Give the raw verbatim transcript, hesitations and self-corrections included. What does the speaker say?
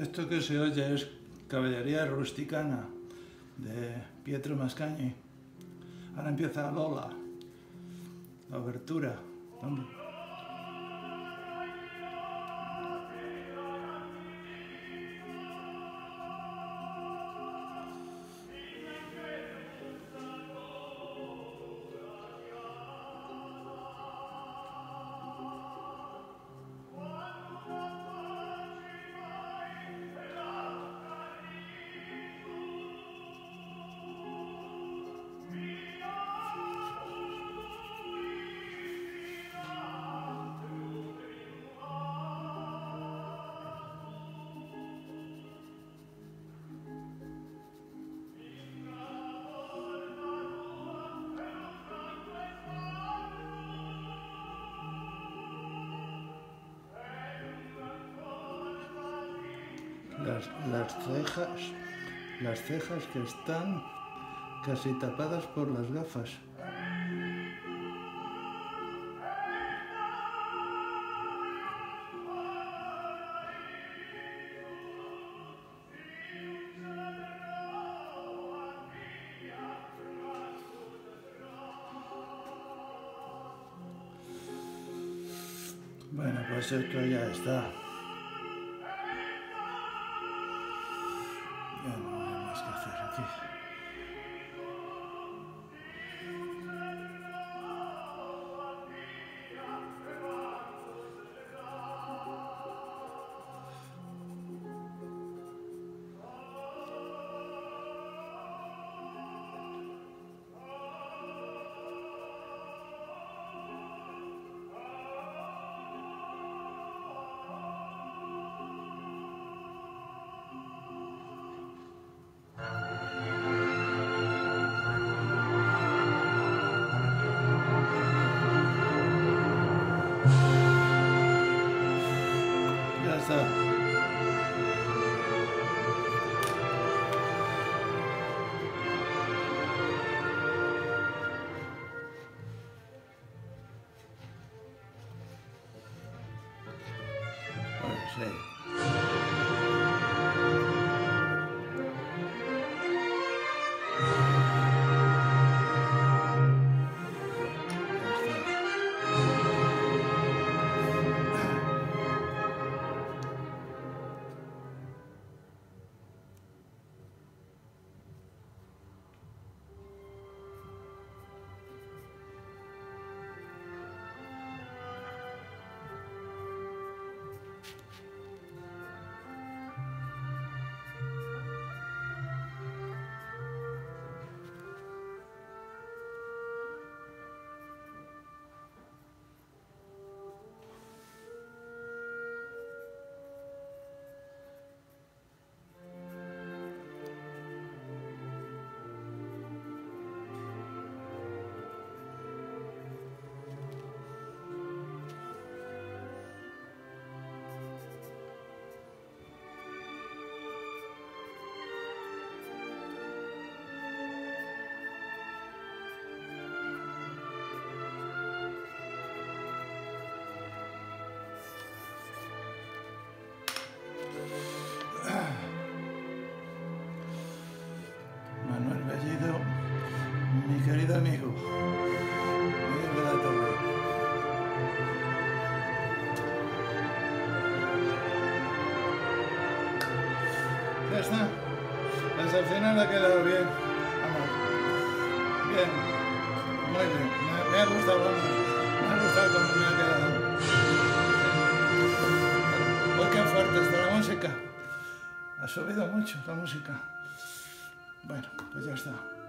Esto que se oye es Caballería Rusticana de Pietro Mascagni. Ahora empieza Lola, la obertura. Las, las cejas, las cejas que están casi tapadas por las gafas. Bueno, pues esto ya está. Ya no hay más que hacer aquí. Ya está. Pues sí. Manuel Bellido, mi querido amigo, Miguel de la Torre. Ya está, pues al final ha quedado bien. Vamos. Bien, muy bien, me, me ha gustado, vamos. Me ha gustado cómo me ha quedado. Uy, qué fuerte está la música. Ha subido mucho la música. Bueno, pues ya está.